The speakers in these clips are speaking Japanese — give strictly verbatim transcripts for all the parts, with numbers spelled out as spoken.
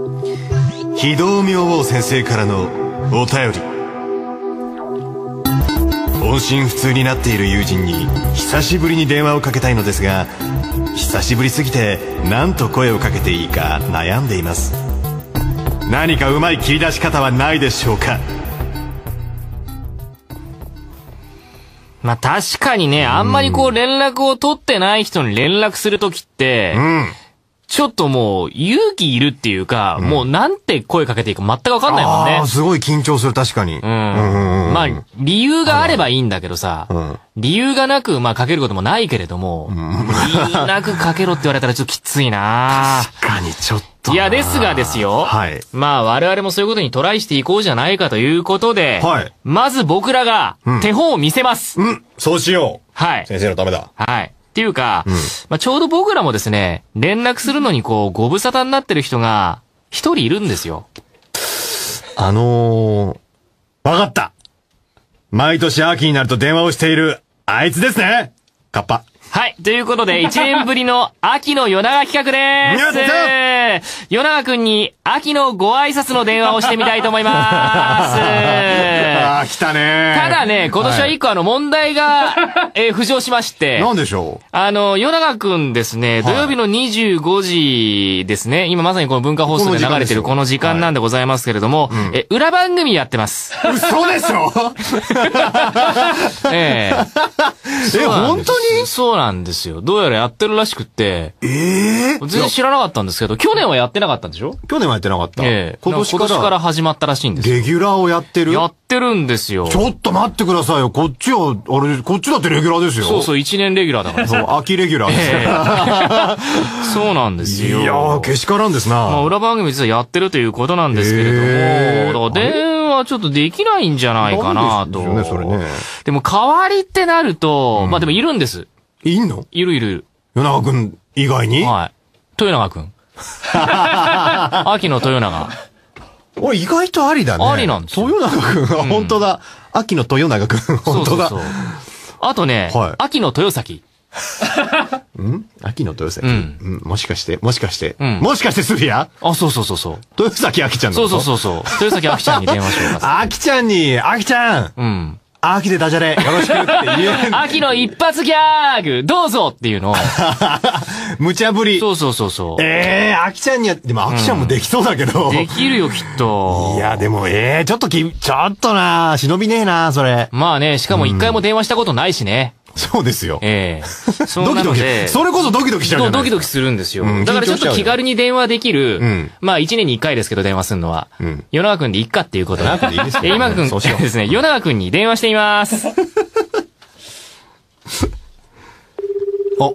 非道明王先生からのお便り。音信不通になっている友人に久しぶりに電話をかけたいのですが、久しぶりすぎて何と声をかけていいか悩んでいます。何かうまい切り出し方はないでしょうか。 まあ確かにね、あんまりこう連絡を取ってない人に連絡するときって、うん、ちょっともう勇気いるっていうか、うん、もうなんて声かけていいか全くわかんないもんね。 ああ、すごい緊張する、確かに。うん。 うん、まあ、理由があればいいんだけどさ、うん、理由がなく、まあかけることもないけれども、うん、理由なくかけろって言われたらちょっときついな。 確かにちょっと。 いや、ですがですよ。はい。まあ我々もそういうことにトライしていこうじゃないかということで、はい。まず僕らが手本を見せます。 うん。うん、そうしよう。 はい。 先生のためだ。 はい。っていうか、うん、まあ、ちょうど僕らもですね、連絡するのにこう、ご無沙汰になってる人が、一人いるんですよ。 あのー、わかった。毎年秋になると電話をしている、あいつですね。カッパ。 はい。ということで、一年ぶりの秋の夜長企画でーす。夜長くんに秋のご挨拶の電話をしてみたいと思いまーす。 あー、来たねー。 ただね、今年は一個あの問題が、えー、浮上しまして。 なんでしょう。 あの、夜長くんですね、土曜日のにじゅうごじですね。今まさにこの文化放送で流れてるこの時間なんでございますけれども、はい、え、裏番組やってます。 嘘でしょえー、 え、本当にそうなんですよ。どうやらやってるらしくって。 ええー、 全然知らなかったんですけど、去年はやってなかったんでしょ？ 去年はやってなかった。 ええー。今年から。今年から始まったらしいんですよ。 レギュラーをやってる？ やってるんですよ。 ちょっと待ってくださいよ。こっちは、あれ、こっちだってレギュラーですよ。 そうそう、一年レギュラーだから。 そう、秋レギュラーですよ。えー、そうなんですよ。 いやー、けしからんですな。 まあ、裏番組実はやってるということなんですけれども、えー、だから電話ちょっとできないんじゃないかなと。 そうですよね、それね。 でも代わりってなると、うん、まあでもいるんです。 いんの？ いるいるいる。 夜長くん以外に？ はい。豊永くん。秋の豊永。 おい、意外とありだね。 ありなんですよ。 豊永くん、うん、本当だ。秋の豊永くん、本当だ。そうそうそう。 あとね、はい、秋の豊崎。 ん秋の豊崎、うん、うん。もしかして、もしかして、うん、もしかしてスフィア？ あ、そうそうそうそう。 豊崎秋ちゃんのこと？そうそうそうそう。豊崎秋ちゃんに電話しようか。 秋ちゃんに、秋ちゃん。うん。秋でダジャレ、よろしくって言え。 秋の一発ギャグ、どうぞっていうのを。 無茶ぶり。 そうそうそうそう。 ええー、秋ちゃんには、でも秋ちゃんもできそうだけど。 うん、できるよ、きっと。 いや、でも、ええー、ちょっとき、ちょっとな忍びねえなそれ。 まあね、しかも一回も電話したことないしね。 うん、そうですよ。 ええー。そうドキドキ。それこそドキドキしちゃうじゃないですか。 ドキドキするんですよ。うん、だからちょっと気軽に電話できる。うん、まあ一年に一回ですけど電話するのは。うん、夜長くんでいっかっていうことで。 夜長くんでいいですよ。 今くんですね、夜長くんに電話してみます。 お。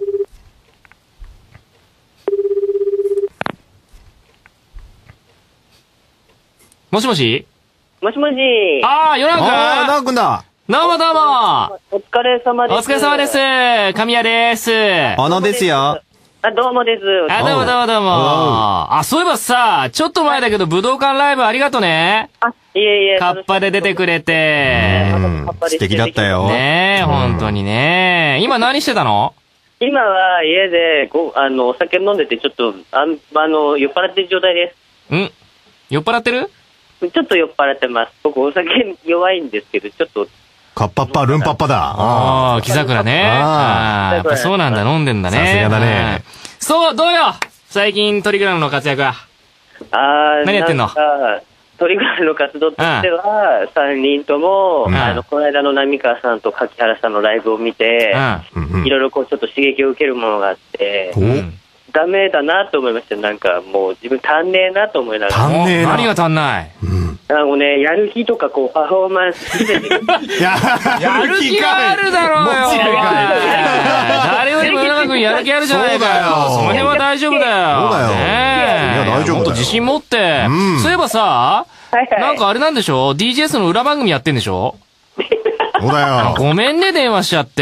もしもしもしもし。 ああ、夜長くん。 ああ、夜長くんだ。 どうもどうも。 お疲れ様です。 お疲れ様です。神谷です。 小野ですよ。 あ、どうもです。 あ、どうもどうもどうも。あ、そういえばさ、ちょっと前だけど武道館ライブありがとね。 あ、いえいえ。 カッパで出てくれて。 うん、素敵だったよ。 ねえ、本当にね。今何してたの？ 今は家で、ご、あの、お酒飲んでて、ちょっと、ああの、酔っ払ってる状態です。 ん？酔っ払ってる？ ちょっと酔っ払ってます。僕お酒弱いんですけど、ちょっと。 カッパッパ、ルンパッパだ。 ああ、木桜ね。ああ、やっぱそうなんだ、飲んでんだね。 さすがだね。 そう、どうよ最近トリグラムの活躍は。 ああ、 何やってんの？ トリグラムの活動としては、さんにんとも、あの、この間の浪川さんと柿原さんのライブを見て、いろいろこう、ちょっと刺激を受けるものがあって、ダメだなと思いました。なんかもう自分足んねえなと思いながら。 足んねえな。 何が足んない？ あのね、やる気とかこう、パフォーマンスすべて。 やる気があるだろうよ。誰よりも夜中君やる気あるじゃないかよ。その辺は大丈夫だよ。そうだよ。ねえ。大丈夫。もっと自信持って。そういえばさ、なんかあれなんでしょ？ ディージェーエス の裏番組やってんでしょ？ そうだよ。 ごめんね、電話しちゃって。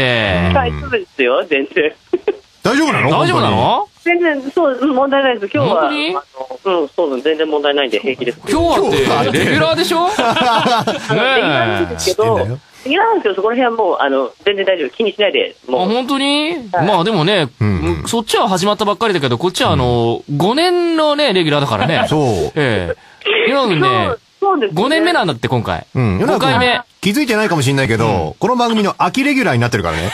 大丈夫ですよ、全然。 大丈夫なの？ 大丈夫なの？ 全然、そう、問題ないです。今日は。本当に？うん、そう、全然問題ないんで平気です。 今日はって、レギュラーでしょ？ レギュラーなんですけど、 いやなんですよ、そこら辺はもう、あの、全然大丈夫。気にしないで。もう。 あ、本当に、はい、まあでもね、うんうん、そっちは始まったばっかりだけど、こっちはあの、うん、ごねんのね、レギュラーだからね。 そう。 ええ。ヨナ君ね、そうですね、ごねんめなんだって、今回。うん。ごかいめ。 気づいてないかもしれないけど、うん、この番組の秋レギュラーになってるからね。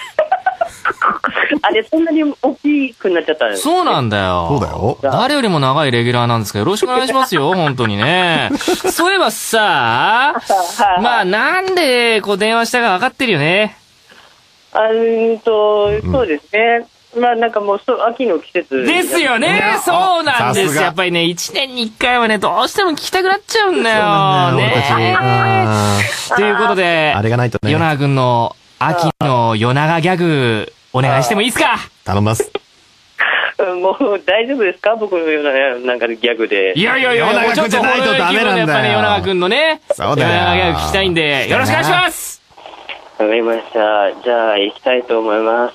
あれ、そんなに大きくなっちゃったんです、 ね、そうなんだよ。 そうだよ。 誰よりも長いレギュラーなんですから、よろしくお願いしますよ、本当にね。そういえばさ、まあ、なんで、こう、電話したか分かってるよね。 あんと、そうですね。うん、まあ、なんかもう、秋の季節。 ですよね。そうなんです。やっぱりね、一年に一回はね、どうしても聞きたくなっちゃうんだよ。そうね。ということで、 あれがないとね。 与那君の秋の夜長ギャグ、お願いしてもいいですか？ 頼みます。 もう大丈夫ですか？僕のような、なんかギャグで。 いやいやいや、 夜長君じゃないとダメなんだよ。 やっぱり夜長君のね、 そうだよ。 夜長ギャグ聞きたいんで、よろしくお願いします。 わかりました。じゃあ、行きたいと思います。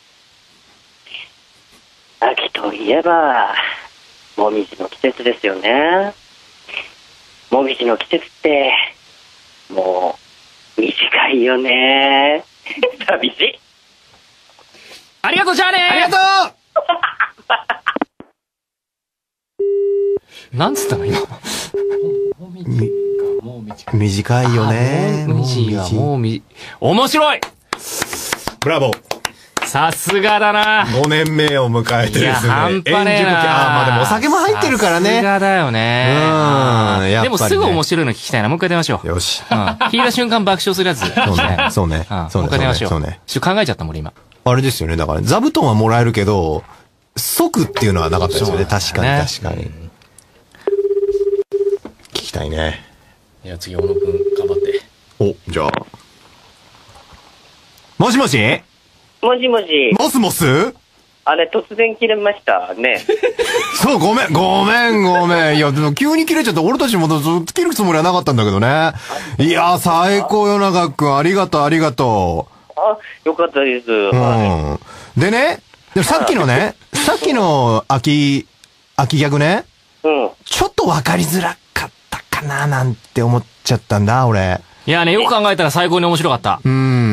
秋といえば、もみじの季節ですよね。もみじの季節って、もう、短いよね。寂しい。 ありがとう、じゃあねー。 ありがとうなんつったの今。 短いよね。 もみじはもうみ、面白い。 ブラボー。 さすがだな。 ごねんめを迎えてですね。いや、 半端ねえな。 あ、まあでもお酒も入ってるからね。 さすがだよね。 うん。やっぱりね。 でもすぐ面白いの聞きたいな。もう一回出ましょう。 よし。 うん。聞いた瞬間爆笑するやつ。 そうね。そうね。 そうね。もう一回出ましょう。 そうね。 ちょっと考えちゃったもん、今。 あれですよね。だから、座布団はもらえるけど、即っていうのはなかったですよね。確かに確かに。聞きたいね。 いや、次、小野くん、頑張って。 お、じゃあ。もしもしもしもし。 モスモスあれ、突然切れましたね。 そう、ごめん、ごめん、ごめん。いや、でも急に切れちゃって、俺たちも切るつもりはなかったんだけどね。いや、最高よ、長くん。ありがとう、ありがとう。 あ、よかったです。 うん。でね、でもさっきのね、さっきの秋、秋ギャグね。うん。ちょっとわかりづらかったかな、なんて思っちゃったんだ、俺。 いやね、よく考えたら最高に面白かった。うん。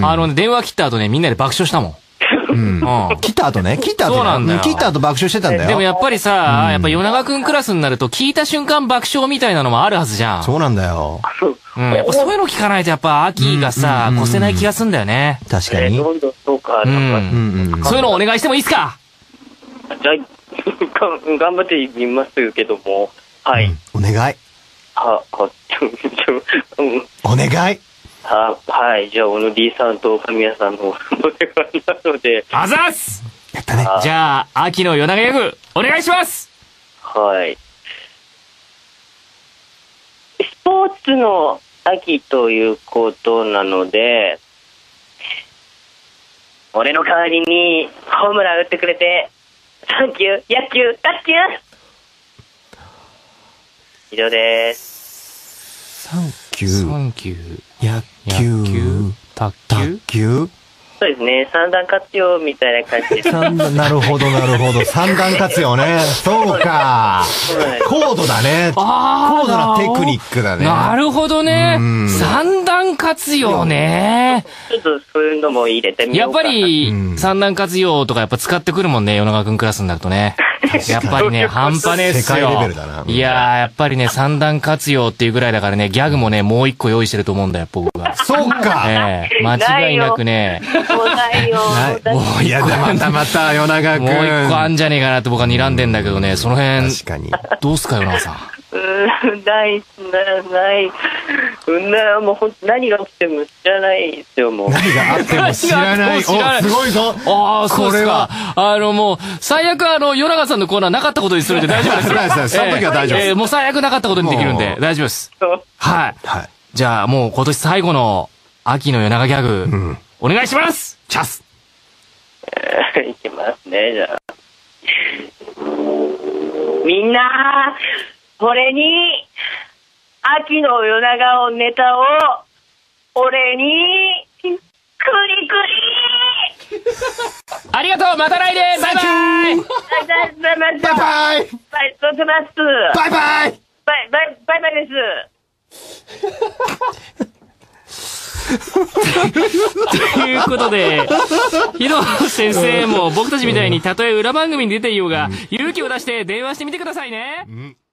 あのね、電話切った後ね、みんなで爆笑したもん。 うん。切った後ね、切った後ね。 そうなんだよ。 切った後爆笑してたんだよ。 でもやっぱりさ、やっぱ夜長くんクラスになると聞いた瞬間爆笑みたいなのもあるはずじゃん。 そうなんだよ。 うん。やっぱそういうの聞かないとやっぱ秋がさ、越せない気がすんだよね。 確かに。 そうか。うん。 そういうのお願いしてもいいですか？ じゃあ、頑張ってみますけども。はい。 お願い。 は、は、ちょ、ちょ、 お願い。 は、はい。じゃあ、小野 D さんと神谷さんのお願いなので。 あざっす！ やったね。 じゃあ、秋の夜長ギャグ、お願いします！ はい。スポーツの秋ということなので、俺の代わりにホームラン打ってくれて、サンキュー、野球、卓球！以上です。 サンキュー。 サンキュー。 野球。 卓球。 卓球。 そうですね。三段活用みたいな感じで。 なるほど、なるほど。三段活用ね。そうか。高度だね。高度なテクニックだね。 なるほどね。三段活用ね。 ちょっとそういうのも入れてみようかな。 やっぱり、三段活用とかやっぱ使ってくるもんね。与那くんクラスになるとね。やっぱりね、半端ねえっすよ。 世界レベルだな。 いやー、やっぱりね、三段活用っていうぐらいだからね、ギャグもね、もう一個用意してると思うんだよ、僕は。 そうか。 ええ、間違いなくね。 もうないよ。 もういやだ、またまた、与那くん。 もう一個あんじゃねえかなって僕は睨んでんだけどね、その辺。 確かに。 どうすか、与那さん。 うーん、ない、な、ない。うんな、もうほんと何が起きても知らないですよ、もう。 何があっても知らない。お、すごいぞ。 ああ、そうですか。あの、もう、最悪あの、与那さんのコーナーなかったことにするんで大丈夫です。 大丈夫です。その時は大丈夫です。 えー、もう最悪なかったことにできるんで、大丈夫です。はい。はい。じゃあ、もう今年最後の秋の夜長ギャグ、うん、お願いします。チャス。 いきますね、じゃあ。みんな、俺に、秋の夜長をネタを、俺に、くりくりありがとう、また来年、バイバイ。 バイバイバイバイバイバイバイバイバイバイバイバイバイバイです。 ということで、ヒロ先生も僕たちみたいにたとえ裏番組に出ていようが、勇気を出して電話してみてくださいね。うん